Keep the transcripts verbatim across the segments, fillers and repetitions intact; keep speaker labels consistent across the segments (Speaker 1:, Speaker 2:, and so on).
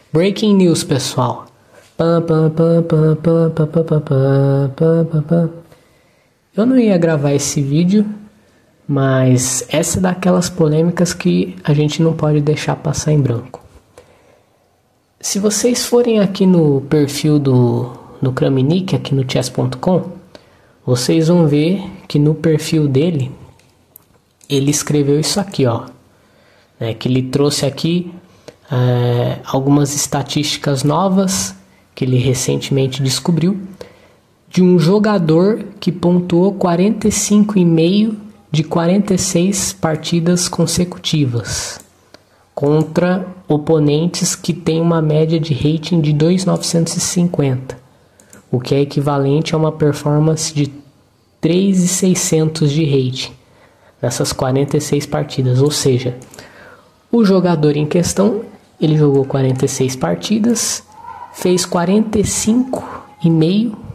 Speaker 1: Breaking news, pessoal. Pam, pam, pam, pam, pam, pam, pam, pam, pam, pam, pam. Eu não ia gravar esse vídeo, mas essa é daquelas polêmicas que a gente não pode deixar passar em branco. Se vocês forem aqui no perfil do, do Kramnik, aqui no chess ponto com, vocês vão ver que no perfil dele, ele escreveu isso aqui, ó. Né, que ele trouxe aqui é, algumas estatísticas novas que ele recentemente descobriu de um jogador que pontuou quarenta e cinco vírgula cinco de quarenta e seis partidas consecutivas contra oponentes que têm uma média de rating de dois mil novecentos e cinquenta, o que é equivalente a uma performance de três mil e seiscentos de rating nessas quarenta e seis partidas. Ou seja, o jogador em questão, ele jogou quarenta e seis partidas, fez quarenta e cinco vírgula cinco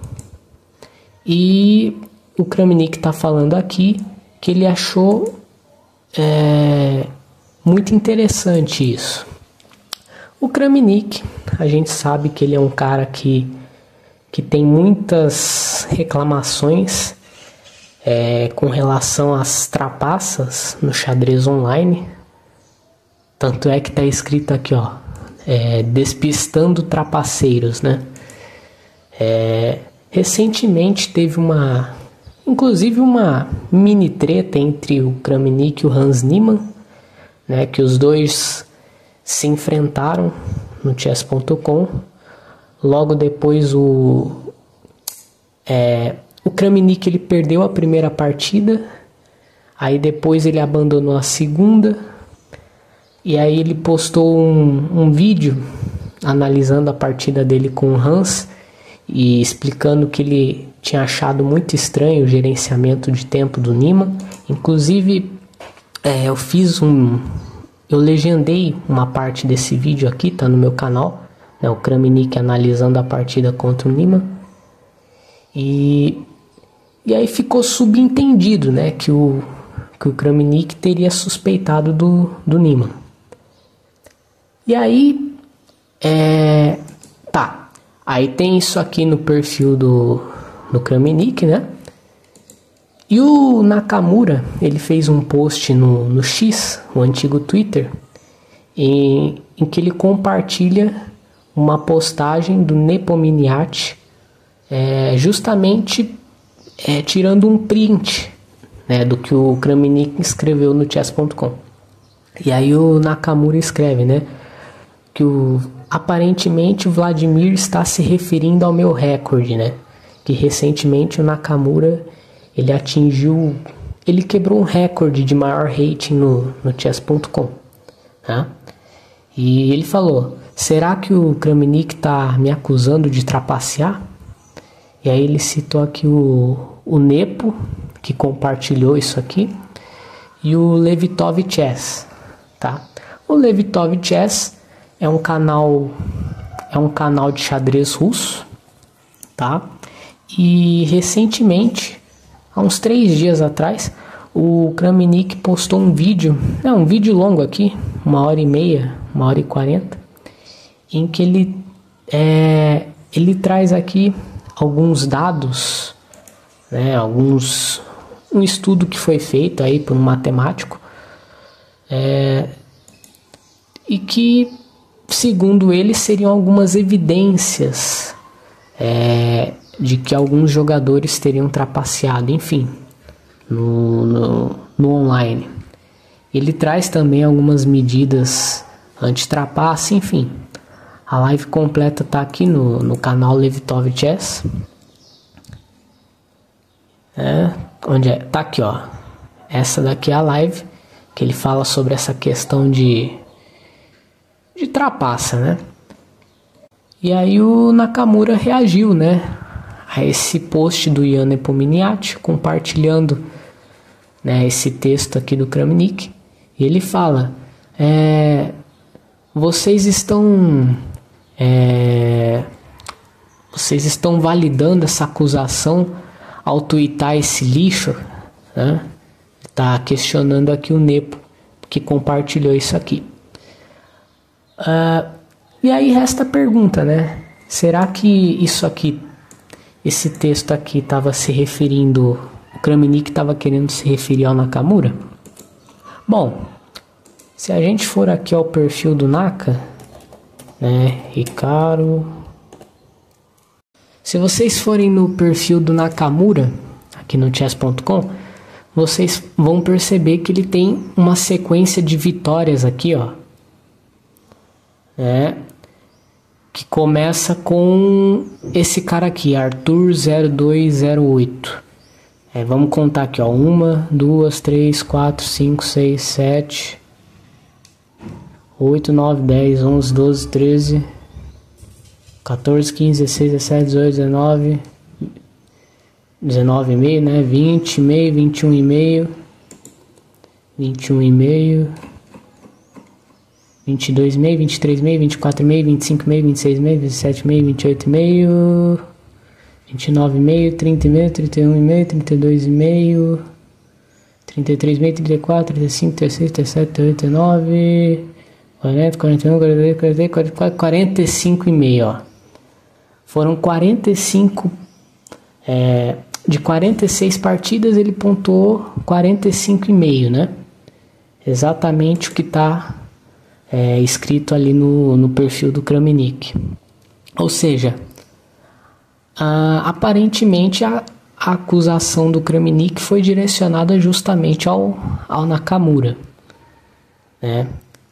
Speaker 1: e o Kramnik está falando aqui que ele achou é, muito interessante isso. O Kramnik, a gente sabe que ele é um cara que, que tem muitas reclamações é, com relação às trapaças no xadrez online. Tanto é que está escrito aqui, ó, é, despistando trapaceiros, né? É, recentemente teve uma, inclusive uma mini treta entre o Kramnik e o Hans Niemann, né? Que os dois se enfrentaram no chess ponto com. Logo depois o é, o Kramnik ele perdeu a primeira partida, aí depois ele abandonou a segunda. E aí ele postou um, um vídeo analisando a partida dele com o Hans e explicando que ele tinha achado muito estranho o gerenciamento de tempo do Niemann. Inclusive, é, eu fiz um... Eu legendei uma parte desse vídeo aqui, tá no meu canal, né, o Kramnik analisando a partida contra o Niemann. E, e aí ficou subentendido, né, que o, que o Kramnik teria suspeitado do, do Niemann. E aí, é, tá, aí tem isso aqui no perfil do, do Kramnik, né? E o Nakamura, ele fez um post no, no X, o antigo Twitter, em, em que ele compartilha uma postagem do Nepomniachtchi, é, justamente é, tirando um print, né, do que o Kramnik escreveu no chess ponto com. E aí o Nakamura escreve, né? Que o, aparentemente o Vladimir está se referindo ao meu recorde, né? Que recentemente o Nakamura ele atingiu, ele quebrou um recorde de maior rating no, no chess ponto com, né? E ele falou: será que o Kramnik está me acusando de trapacear? E aí ele citou aqui o, o Nepo, que compartilhou isso aqui, e o Levitov Chess, tá? O Levitov Chess é um canal é um canal de xadrez russo, tá? E recentemente, há uns três dias atrás, o Kramnik postou um vídeo, é um vídeo longo aqui, uma hora e meia, uma hora e quarenta, em que ele é, ele traz aqui alguns dados, né? Alguns um estudo que foi feito aí por um matemático, é, e que segundo ele, seriam algumas evidências é, de que alguns jogadores teriam trapaceado, enfim, no, no, no online. Ele traz também algumas medidas anti-trapace, enfim. A live completa está aqui no, no canal Levitov Chess. É, onde é? Tá aqui, ó. Essa daqui é a live que ele fala sobre essa questão de de trapaça, né? E aí o Nakamura reagiu, né, a esse post do Ian Nepomniachtchi, compartilhando, né, esse texto aqui do Kramnik. E ele fala: é, vocês estão é, vocês estão validando essa acusação ao twittar esse lixo, né? Tá questionando aqui o Nepo, que compartilhou isso aqui. Uh, E aí resta a pergunta, né? Será que isso aqui, esse texto aqui estava se referindo, o Kramnik estava querendo se referir ao Nakamura? Bom, se a gente for aqui ao perfil do Naka, né, Ricardo, se vocês forem no perfil do Nakamura, aqui no chess ponto com, vocês vão perceber que ele tem uma sequência de vitórias aqui, ó, né, que começa com esse cara aqui, Arthur zero dois zero oito. É, vamos contar aqui, ó, uma, duas, três, quatro, cinco, seis, sete, oito, nove, dez, onze, doze, treze, quatorze, quinze, dezesseis, dezessete, dezoito, dezenove, dezenove e meio, né? vinte e meio, vinte e um e meio, vinte e um e meio, vinte e dois e meio, vinte e três e meio, vinte e quatro e meio, vinte e cinco e meio, vinte e seis e meio, vinte e sete e meio, vinte e oito e meio, vinte e nove e meio, trinta e meio, trinta e um e meio, trinta e dois e meio, trinta e três e meio, trinta e quatro, trinta e cinco, trinta e seis, trinta e sete, trinta e oito, trinta e nove, quarenta, quarenta e um, quarenta e dois, quarenta e três, quarenta e quatro, quarenta e cinco e meio, ó. Foram quarenta e cinco, é, de quarenta e seis partidas ele pontuou quarenta e cinco e meio, né? Exatamente o que está é, escrito ali no, no perfil do Kramnik. Ou seja, a, aparentemente a, a acusação do Kramnik foi direcionada justamente ao, ao Nakamura, né?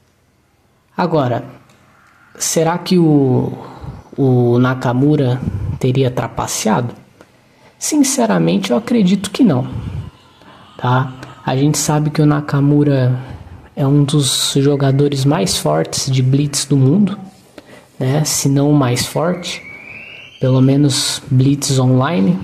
Speaker 1: Agora, será que o, o Nakamura teria trapaceado? Sinceramente, eu acredito que não, tá? A gente sabe que o Nakamura é um dos jogadores mais fortes de Blitz do mundo, né? Se não o mais forte, pelo menos Blitz online.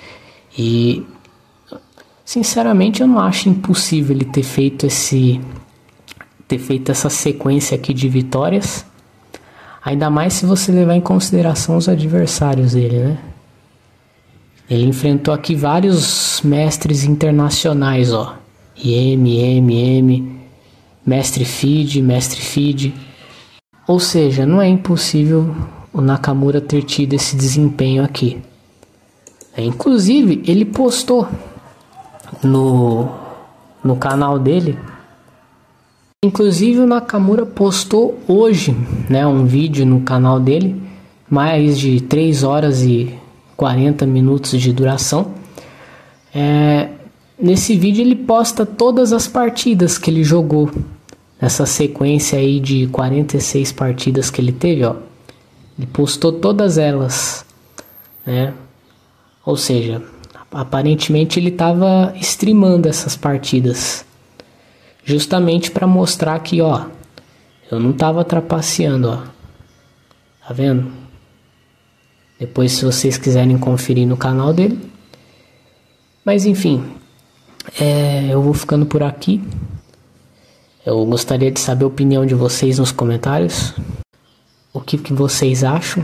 Speaker 1: E, sinceramente, eu não acho impossível ele ter feito esse, ter feito essa sequência aqui de vitórias. Ainda mais se você levar em consideração os adversários dele, né? Ele enfrentou aqui vários mestres internacionais, ó. I M, M, M, Mestre Feed, Mestre Feed. Ou seja, não é impossível o Nakamura ter tido esse desempenho aqui. É, inclusive, ele postou no, no canal dele. Inclusive, o Nakamura postou hoje, né, um vídeo no canal dele, mais de três horas e quarenta minutos de duração. É, nesse vídeo ele posta todas as partidas que ele jogou, nessa sequência aí de quarenta e seis partidas que ele teve, ó. Ele postou todas elas, né? Ou seja, aparentemente ele estava streamando essas partidas, justamente para mostrar que, ó, eu não estava trapaceando, ó. Tá vendo? Depois, se vocês quiserem conferir no canal dele. Mas enfim, é, eu vou ficando por aqui. Eu gostaria de saber a opinião de vocês nos comentários. O que, que vocês acham?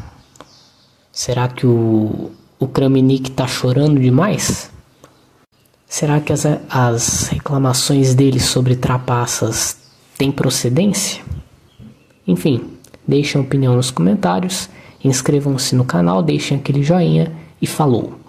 Speaker 1: Será que o, o Kramnik tá chorando demais? Será que as, as reclamações dele sobre trapaças têm procedência? Enfim, deixem a opinião nos comentários. Inscrevam-se no canal, deixem aquele joinha e falou!